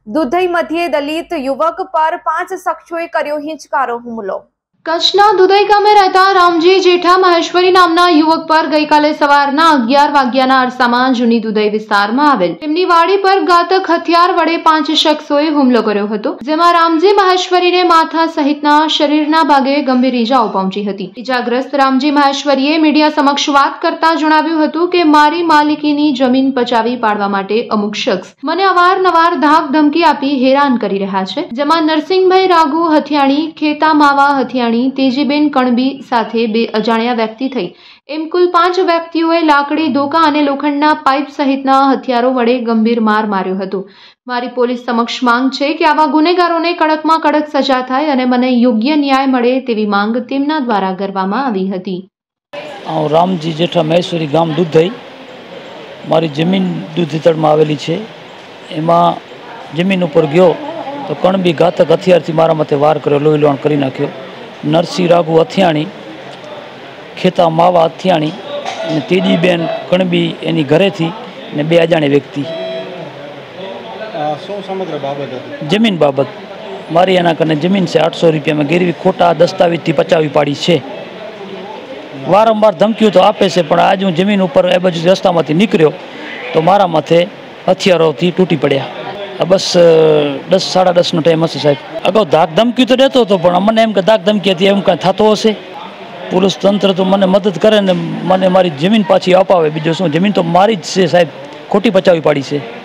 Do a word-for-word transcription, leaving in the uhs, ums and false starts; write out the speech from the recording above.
દુધઈ મધ્યે દલિત યુવક પર પાંચ શખ્સોએ કર્યો હિંચકારો હુમલો। કચ્છના દુધઈ ગામે રહેતા રામજી જેઠા મહેશ્વરી નામના યુવક પર ગઈકાલે સવારના અગિયાર વાગ્યાના અરસામાં જૂની દુધઈ વિસ્તારમાં આવેલ તેમની વાડી પર ઘાતક હથિયાર વડે પાંચ શખ્સોએ હુમલો કર્યો હતો, જેમાં રામજી મહેશ્વરીને માથા સહિતના શરીરના ભાગે ગંભીર ઈજાઓ પહોંચી હતી। ઈજાગ્રસ્ત રામજી મહેશ્વરીએ મીડિયા સમક્ષ વાત કરતા જણાવ્યું હતું કે મારી માલિકીની જમીન પચાવી પાડવા માટે અમુક શખ્સ મને અવારનવાર ધાક ધમકી આપી હેરાન કરી રહ્યા છે, જેમાં નરસિંહભાઈ રાઘુ હથિયાણી, ખેતા માવા હથિયાણી, તેજીબેન કણબી સાથે બે અજાણ્યા વ્યક્તિ થઈ એમ કુલ પાંચ વ્યક્તિઓએ લાકડી, ધોકા અને લોખંડના પાઇપ સહિતના હથિયારો વડે ગંભીર માર માર્યો હતો। મારી પોલીસ સમક્ષ માંગ છે કે આવા ગુનેગારોને કડકમાં કડક સજા થાય અને મને યોગ્ય ન્યાય મળે તેવી માંગ તેમના દ્વારા કરવામાં આવી હતી। રામજી જેઠા મહેશ્વરી ગામ દુધઈ, મારી જમીન દૂધી તળમાં આવેલી છે। એમાં જમીન ઉપર ગયો તો કણબી ઘાતક હથિયારથી મારા માથે વાર કર્યો, લોહી લોહણ કરી નાખ્યો। નરસિંહ રાઘુ હથિયાણી, ખેતા માવા હથિયાણી અને તેજીબેન કણબી એની ઘરેથી ને બે અજાણ્યા વ્યક્તિ। શું સમગ્ર બાબત હતી? જમીન બાબત મારી એના કને જમીન છે આઠસો રૂપિયામાં ગેરવી ખોટા દસ્તાવેજથી પચાવી પાડી છે। વારંવાર ધમકીઓ તો આપે છે, પણ આજ હું જમીન ઉપર એ બાજુ રસ્તામાંથી નીકળ્યો તો મારા માથે હથિયારોથી તૂટી પડ્યા। બસ દસ સાડા દસનો ટાઈમ હશે સાહેબ। અગાઉ ધાક ધમકી તો દેતો હતો, પણ મને એમ કે ધાક ધમકી હતી એમ કાંઈ થતો હશે। પોલીસ તંત્ર તો મને મદદ કરે ને મને મારી જમીન પાછી અપાવે, બીજું શું, જમીન તો મારી જ છે સાહેબ, ખોટી પચાવી પાડી છે।